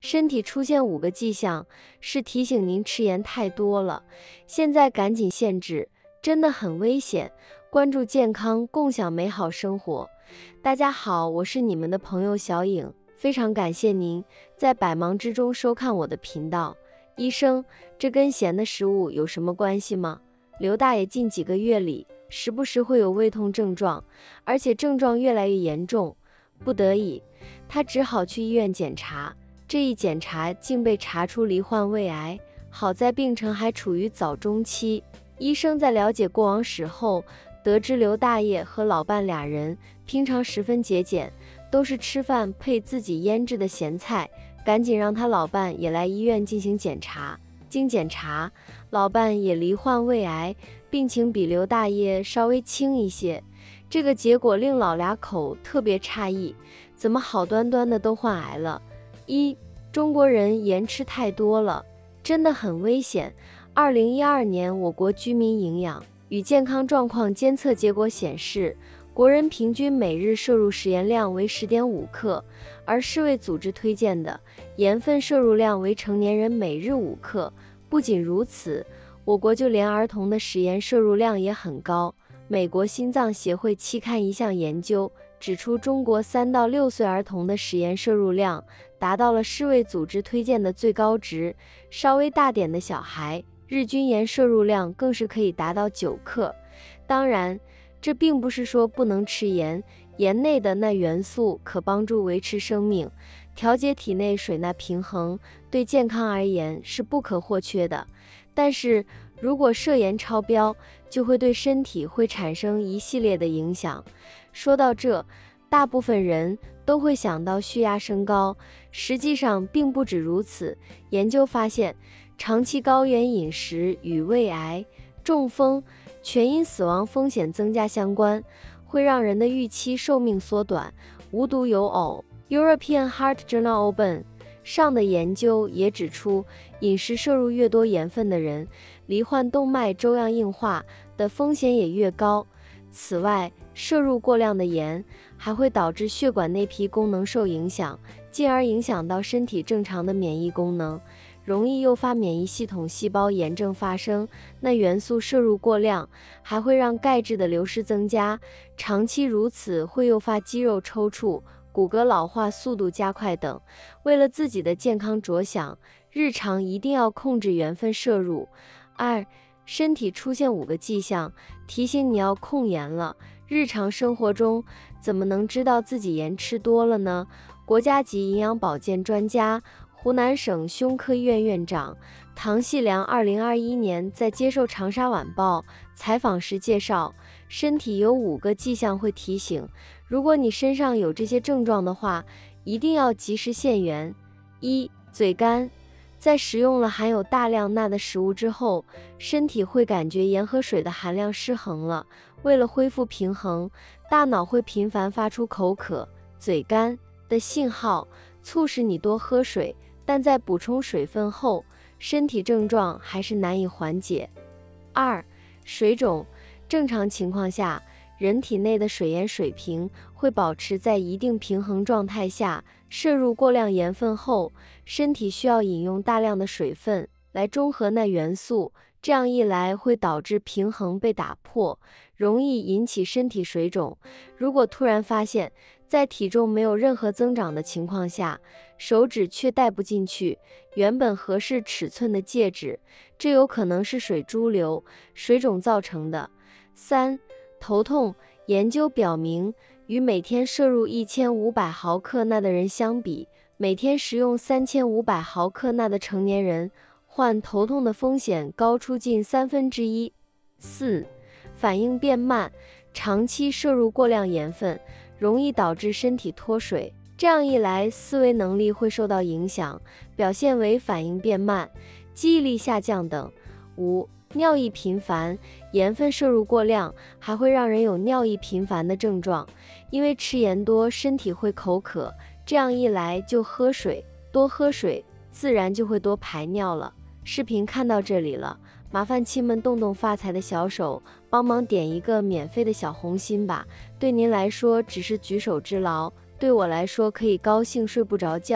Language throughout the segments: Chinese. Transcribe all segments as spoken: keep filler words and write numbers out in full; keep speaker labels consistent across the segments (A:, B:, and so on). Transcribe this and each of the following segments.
A: 身体出现五个迹象，是提醒您吃盐太多了，现在赶紧限制，真的很危险。关注健康，共享美好生活。大家好，我是你们的朋友小颖，非常感谢您在百忙之中收看我的频道。医生，这跟咸的食物有什么关系吗？刘大爷近几个月里，时不时会有胃痛症状，而且症状越来越严重，不得已，他只好去医院检查。这一检查竟被查出罹患胃癌，好在病程还处于早中期。医生在了解过往史后，得知刘大爷和老伴俩人平常十分节俭，都是吃饭配自己腌制的咸菜，赶紧让他老伴也来医院进行检查。经检查，老伴也罹患胃癌，病情比刘大爷稍微轻一些。这个结果令老俩口特别诧异，怎么好端端的都患癌了？一、中国人盐吃太多了，真的很危险。二零一二年我国居民营养与健康状况监测结果显示，国人平均每日摄入食盐量为 十点五克，而世卫组织推荐的盐分摄入量为成年人每日五克。不仅如此，我国就连儿童的食盐摄入量也很高。美国心脏协会期刊一项研究指出，中国三到六岁儿童的食盐摄入量达到了世卫组织推荐的最高值，稍微大点的小孩日均盐摄入量更是可以达到九克。当然，这并不是说不能吃盐，盐内的钠元素可帮助维持生命，调节体内水钠平衡，对健康而言是不可或缺的。但是如果摄盐超标，就会对身体会产生一系列的影响。说到这，大部分人都会想到血压升高，实际上并不止如此。研究发现，长期高盐饮食与胃癌、中风、全因死亡风险增加相关，会让人的预期寿命缩短。无独有偶， European Heart Journal Open 上的研究也指出，饮食摄入越多盐分的人，罹患动脉粥样硬化的风险也越高。此外，摄入过量的盐还会导致血管内皮功能受影响，进而影响到身体正常的免疫功能，容易诱发免疫系统细胞炎症发生。钠元素摄入过量还会让钙质的流失增加，长期如此会诱发肌肉抽搐、骨骼老化速度加快等。为了自己的健康着想，日常一定要控制盐分摄入。二、身体出现五个迹象，提醒你要控盐了。日常生活中怎么能知道自己盐吃多了呢？国家级营养保健专家、湖南省胸科医院院长唐细良二零二一年在接受长沙晚报采访时介绍，身体有五个迹象会提醒，如果你身上有这些症状的话，一定要及时限盐。一、嘴干。在食用了含有大量钠的食物之后，身体会感觉盐和水的含量失衡了。为了恢复平衡，大脑会频繁发出口渴、嘴干的信号，促使你多喝水。但在补充水分后，身体症状还是难以缓解。二、水肿。正常情况下，人体内的水盐水平会保持在一定平衡状态下，摄入过量盐分后，身体需要饮用大量的水分来中和钠元素，这样一来会导致平衡被打破，容易引起身体水肿。如果突然发现，在体重没有任何增长的情况下，手指却戴不进去原本合适尺寸的戒指，这有可能是水潴留、水肿造成的。三、头痛。研究表明，与每天摄入一千五百毫克钠的人相比，每天食用三千五百毫克钠的成年人患头痛的风险高出近三分之一。四、反应变慢。长期摄入过量盐分，容易导致身体脱水，这样一来，思维能力会受到影响，表现为反应变慢、记忆力下降等。五、尿意频繁。盐分摄入过量还会让人有尿意频繁的症状，因为吃盐多，身体会口渴，这样一来就喝水，多喝水，自然就会多排尿了。视频看到这里了，麻烦亲们动动发财的小手，帮忙点一个免费的小红心吧。对您来说只是举手之劳，对我来说可以高兴睡不着觉。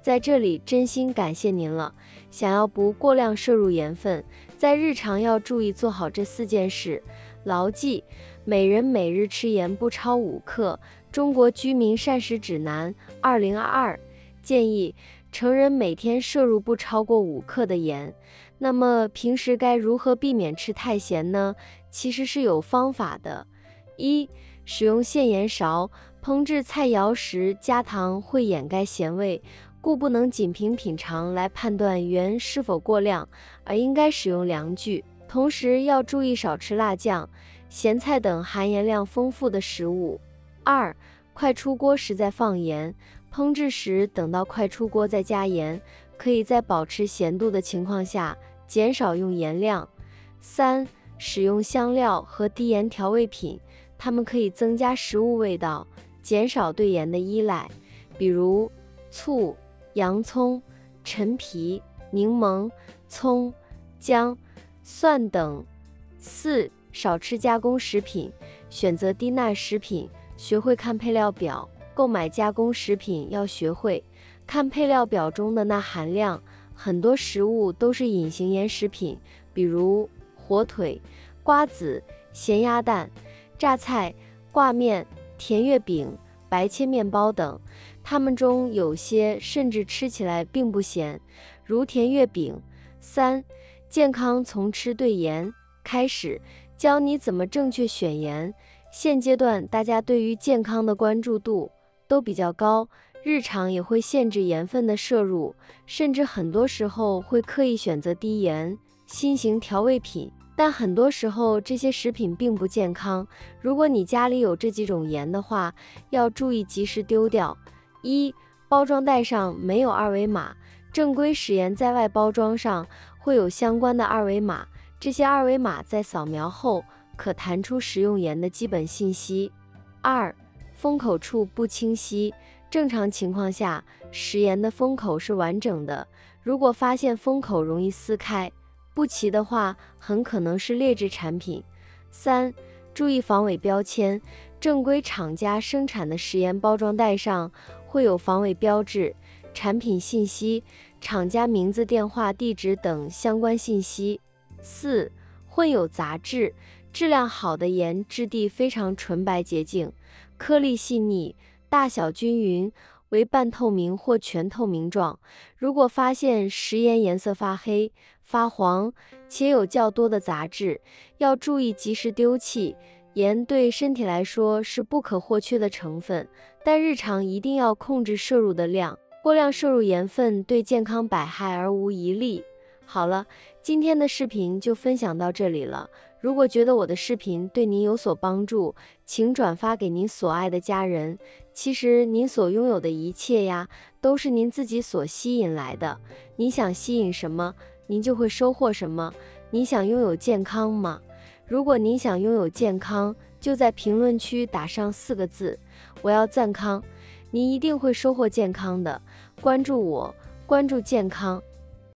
A: 在这里真心感谢您了。想要不过量摄入盐分，在日常要注意做好这四件事。牢记，每人每日吃盐不超五克。中国居民膳食指南二零二二建议，成人每天摄入不超过五克的盐。那么平时该如何避免吃太咸呢？其实是有方法的。一、使用限盐勺，烹制菜肴时加糖会掩盖咸味，故不能仅凭品尝来判断盐是否过量，而应该使用量具。同时要注意少吃辣酱、咸菜等含盐量丰富的食物。二、快出锅时再放盐，烹制时等到快出锅再加盐，可以在保持咸度的情况下减少用盐量。三、使用香料和低盐调味品，它们可以增加食物味道，减少对盐的依赖，比如醋、洋葱、陈皮、柠檬、葱、姜、蒜等。四、少吃加工食品，选择低钠食品，学会看配料表。购买加工食品要学会看配料表中的钠含量，很多食物都是隐形盐食品，比如火腿、瓜子、咸鸭蛋、榨菜、挂面、甜月饼、白切面包等，它们中有些甚至吃起来并不咸，如甜月饼。三、健康从吃对盐开始，教你怎么正确选盐。现阶段大家对于健康的关注度都比较高，日常也会限制盐分的摄入，甚至很多时候会刻意选择低盐、新型调味品。但很多时候这些食品并不健康，如果你家里有这几种盐的话，要注意及时丢掉。一、包装袋上没有二维码，正规食盐在外包装上会有相关的二维码，这些二维码在扫描后可弹出食用盐的基本信息。二、封口处不清晰，正常情况下，食盐的封口是完整的，如果发现封口容易撕开、不齐的话，很可能是劣质产品。三、注意防伪标签，正规厂家生产的食盐包装袋上会有防伪标志、产品信息、厂家名字、电话、地址等相关信息。四、混有杂质，质量好的盐质地非常纯白洁净，颗粒细腻，大小均匀，为半透明或全透明状。如果发现食盐颜色发黑、发黄，且有较多的杂质，要注意及时丢弃。盐对身体来说是不可或缺的成分，但日常一定要控制摄入的量，过量摄入盐分对健康百害而无一利。好了，今天的视频就分享到这里了。如果觉得我的视频对您有所帮助，请转发给您所爱的家人。其实您所拥有的一切呀，都是您自己所吸引来的。你想吸引什么，您就会收获什么。你想拥有健康吗？如果您想拥有健康，就在评论区打上四个字：我要赞康，您一定会收获健康的。关注我，关注健康。